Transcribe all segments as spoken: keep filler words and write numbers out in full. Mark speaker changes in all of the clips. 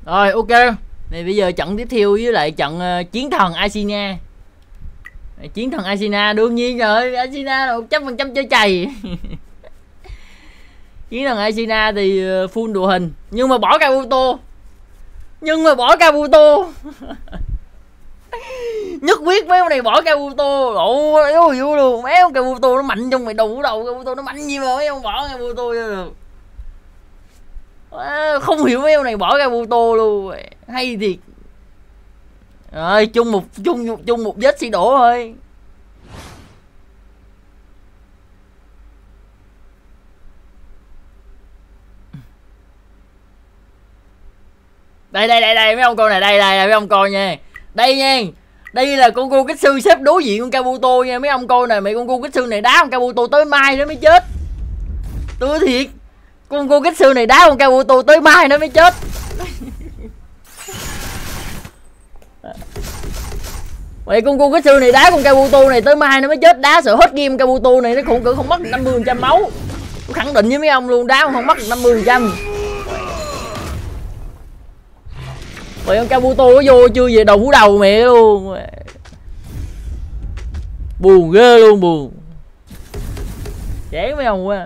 Speaker 1: Rồi ok. Này bây giờ trận tiếp theo với lại trận uh, chiến thần Asina. Chiến thần Asina đương nhiên rồi, Asina là một trăm phần trăm chơi chày. Chiến thần Asina thì full đồ hình nhưng mà bỏ Kabuto. Nhưng mà bỏ Kabuto. Nhất quyết mấy ông này bỏ Kabuto. Ồ, yếu yếu luôn. Mấy ông Kabuto nó mạnh trong mày đủ đầu, Kabuto nó mạnh gì mà mấy ông bỏ Kabuto cho được. À, không hiểu mấy ông này bỏ Kabuto luôn. Hay thiệt. Rồi chung một chung chung một vết xi đổ thôi. Đây đây đây đây mấy ông coi này, đây đây mấy ông coi nha. Đây nha. Đây là con Goketsu xếp đối diện con Kabuto nha mấy ông coi nè, mày con Goketsu này đá con Kabuto tới mai nó mới chết. Tôi thiệt. Con Goketsu này đá con Kabuto tới mai nó mới chết. Vậy con Goketsu này đá con Kabuto này tới mai nó mới chết, đá sợ hết game Kabuto này nó cũng cỡ không mất năm mươi phần trăm máu. Tôi khẳng định với mấy ông luôn, đá không mất năm mươi phần trăm. Vậy con Kabuto nó vô chưa về đầu hú đầu mẹ luôn. Buồn ghê luôn, buồn. Chán mấy ông quá.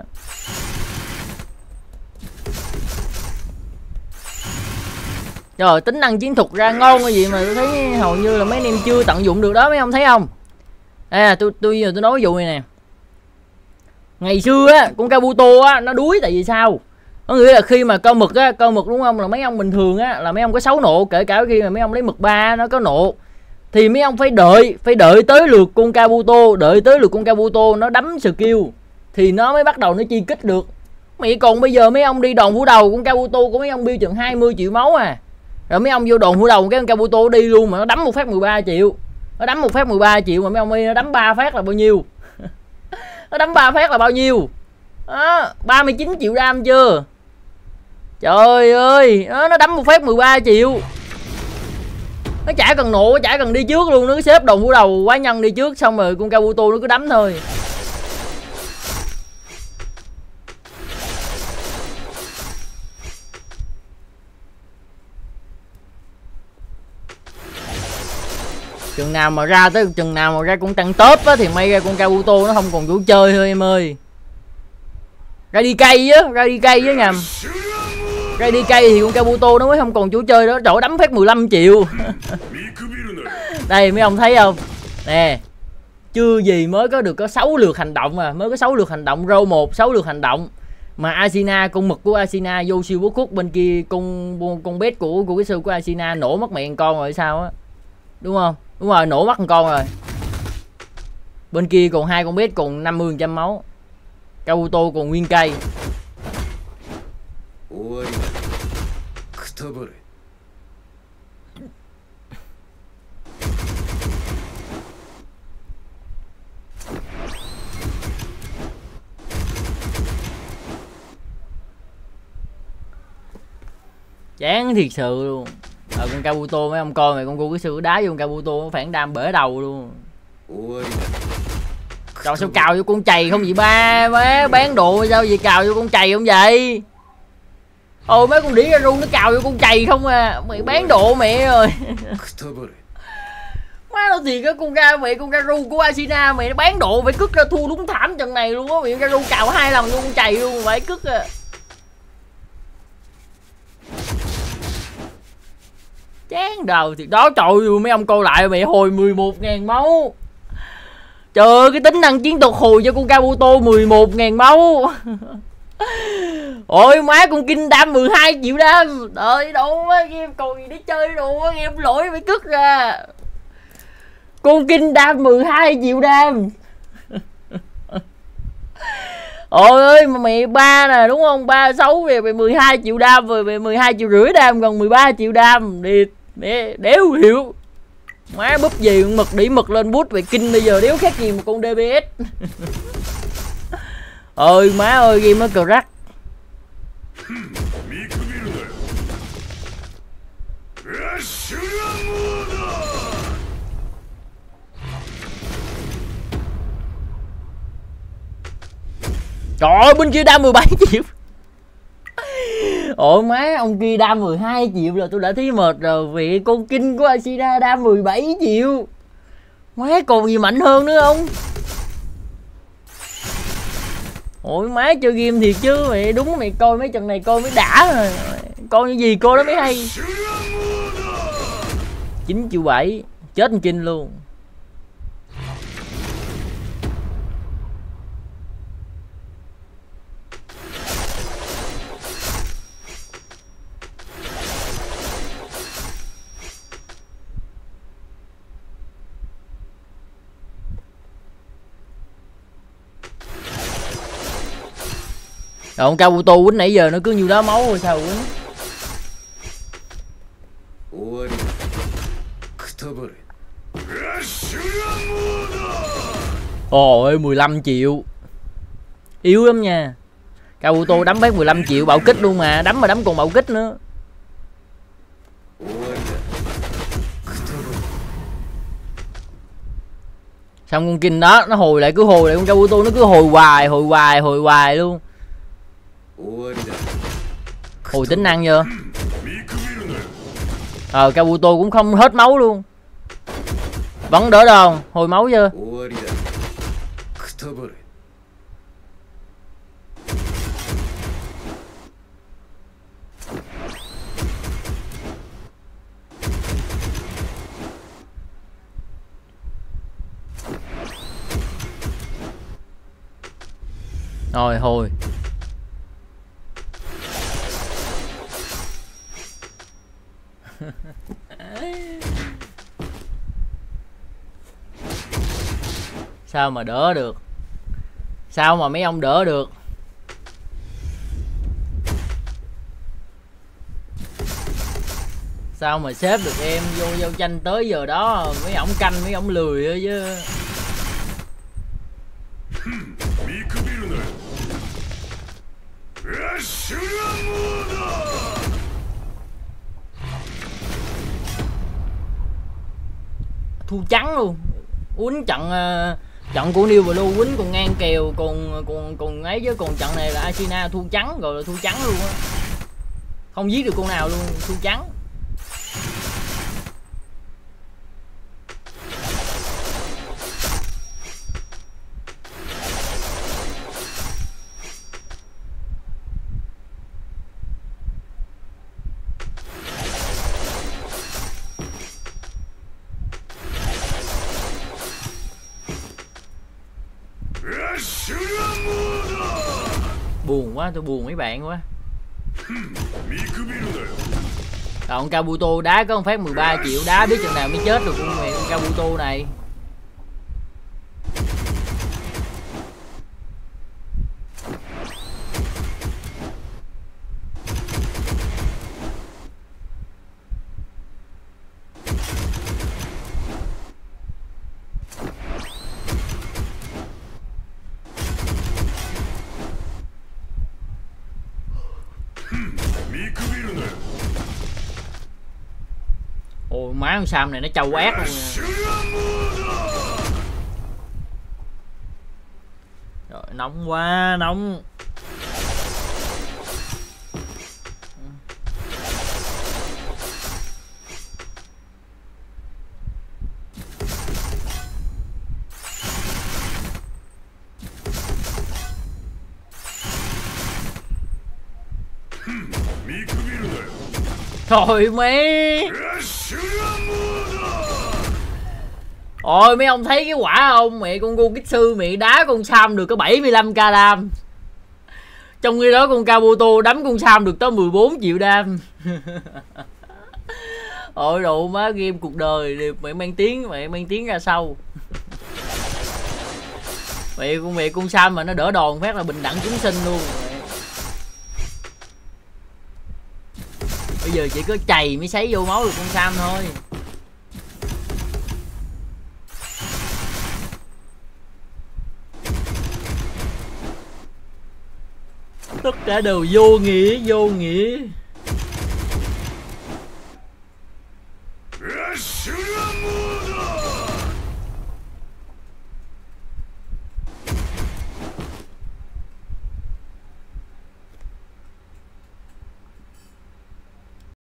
Speaker 1: Rồi tính năng chiến thuật ra ngon cái gì mà tôi thấy hầu như là mấy anh em chưa tận dụng được đó mấy ông thấy không? À tôi tôi giờ tôi nói ví dụ này nè. Ngày xưa á con Kabuto á nó đuối tại vì sao? Có nghĩa là khi mà câu mực á, câu mực đúng không, là mấy ông bình thường á là mấy ông có sáu nộ, kể cả khi mà mấy ông lấy mực ba nó có nộ thì mấy ông phải đợi, phải đợi tới lượt con Kabuto, đợi tới lượt con Kabuto nó đấm skill thì nó mới bắt đầu nó chi kích được. Mày còn bây giờ mấy ông đi đòn vũ đầu con Kabuto của mấy ông build chừng hai mươi triệu máu à. Rồi mấy ông vô đòn vũ đầu cái con Kabuto đi luôn mà nó đấm một phát mười ba triệu. Nó đấm một phát mười ba triệu mà mấy ông đi nó đấm ba phát là bao nhiêu? Nó đấm ba phát là bao nhiêu? Đó, ba mươi chín triệu đam chưa? Trời ơi, đó, nó đấm một phát mười ba triệu. Nó chả cần nộ, nó chả cần đi trước luôn, nó cứ xếp đòn vũ đầu quái nhân đi trước xong rồi con Kabuto nó cứ đấm thôi. Chừng nào mà ra tới chừng nào mà ra con tăng top á thì may ra con Kabuto nó không còn chỗ chơi thôi em ơi. Ra đi cây á, ra đi cây á nhầm. Ra đi cây thì con Kabuto nó mới không còn chỗ chơi đó, chỗ đấm phát mười lăm triệu. Đây mấy ông thấy không? Nè. Chưa gì mới có được có sáu lượt hành động à, mới có sáu lượt hành động row một, sáu lượt hành động. Mà Asina con mực của Asina vô siêu bố khúc bên kia con con bét của của cái sư của Asina nổ mất mẹ con rồi sao á. Đúng không? Đúng rồi, nổ mất con rồi. Bên kia còn hai con bét còn năm mươi phần trăm máu. Kabuto còn nguyên cây. Chán thiệt sự luôn. Ờ con Kabuto mấy ông coi mày con cô cái sư đá vô con Kabuto nó phản đam bể đầu luôn. Trời sao cào vô con chày không vậy ba? Má bán đồ sao vậy, cào vô con chày không vậy? Ôi mấy con đĩ ra ru nó cào vô con chày không à. Mày bán độ mẹ rồi. Má nó thiệt á, con ra mẹ con Garu của Asina mày nó bán độ phải cất ra thua đúng thảm trận này luôn á. Mày Garu cào hai lần vô con chày luôn phải cất à. Chán đầu thiệt đó, trời ơi mấy ông coi lại mẹ hồi mười một ngàn máu. Trời ơi cái tính năng chiến thuật hồi cho con Kabuto mười một ngàn máu. Ôi má con Kinh đam mười hai triệu đam. Đợi đâu á game còn gì để chơi đâu á, game lỗi phải cất ra. Con Kinh đam mười hai triệu đam. Ôi ơi mà mẹ ba nè đúng không, ba sáu về mười hai triệu đam rồi, về mười hai triệu rưỡi đam còn mười ba triệu đam đi mẹ đéo hiểu. Má búp gì mực đĩ mực lên bút về Kinh bây giờ đéo khác gì một con đê bê ét. Ôi má ơi game nó crack. Trời ơi bên kia đam mười bảy triệu. Ôi má, ông kia đam mười hai triệu là tôi đã thấy mệt rồi. Vì con kinh của Ashina đam mười bảy triệu. Má còn gì mạnh hơn nữa không? Ôi má chơi game thiệt chứ mày, đúng mày coi mấy trận này coi mới đã rồi. Coi như gì cô đó mới hay. chín triệu bảy, chết con kinh luôn. Rồi ông Kabuto quýnh nãy giờ nó cứ nhiêu đó máu rồi sao quýnh. Ôi mười lăm triệu. Yếu lắm nha. Kabuto đấm bác mười lăm triệu bạo kích luôn mà, đấm mà đấm còn bạo kích nữa. Xong con kinh đó nó hồi lại, cứ hồi lại, con Kabuto nó cứ hồi hoài hồi hoài hồi hoài luôn. Hồi tính năng chưa? Ờ Kabuto cũng không hết máu luôn. Vẫn đỡ đòn, hồi máu chưa? Rồi hồi. Sao mà đỡ được? Sao mà mấy ông đỡ được? Sao mà xếp được em vô giao tranh tới giờ đó mấy ổng canh mấy ổng lười á chứ. Thu trắng luôn. Quýnh trận trận của New Blue quýnh còn ngang kèo, còn còn còn ấy chứ, còn trận này là Ashina thu trắng rồi, là thu trắng luôn á. Không giết được con nào luôn, thu trắng. Buồn quá, tôi buồn mấy bạn quá. Rồi con Kabuto đá có một phát mười ba triệu, đá biết chừng nào mới chết được con mẹ con Kabuto này. Ôi má con Sam này nó trâu ác luôn nè. Rồi nóng quá, nóng. Trời mấy. Ôi mấy ông thấy cái quả không? Mẹ con Gokitsu mẹ đá con Sam được có bảy mươi lăm k đam. Trong khi đó con Kabuto đấm con Sam được tới mười bốn triệu đam. Ôi đồ má, game cuộc đời mẹ mang tiếng, mẹ mang tiếng ra sau. Mẹ con mẹ con Sam mà nó đỡ đòn phát là bình đẳng chúng sinh luôn. Bây giờ chỉ có chày mới sấy vô máu được con Sam thôi. Tất cả đều vô nghĩa, vô nghĩa.